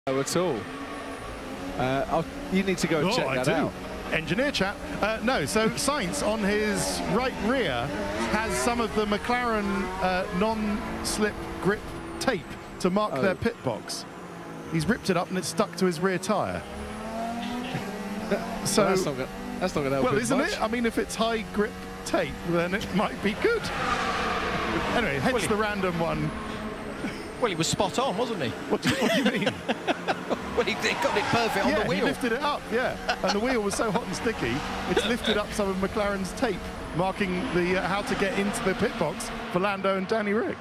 At all. You need to go and check that out. Engineer chap. No, so Sainz on his right rear has some of the McLaren non-slip grip tape to mark their pit box. He's ripped it up and it's stuck to his rear tyre. So well, that's not going to help. Well, isn't much. it? I mean, if it's high grip tape, then it might be good. Anyway, hence the random one. Well, he was spot on, wasn't he? What do you mean? Well, he got it perfect on the wheel. He lifted it up, and the wheel was so hot and sticky, it's lifted up some of McLaren's tape, marking the how to get into the pit box for Lando and Danny Rick.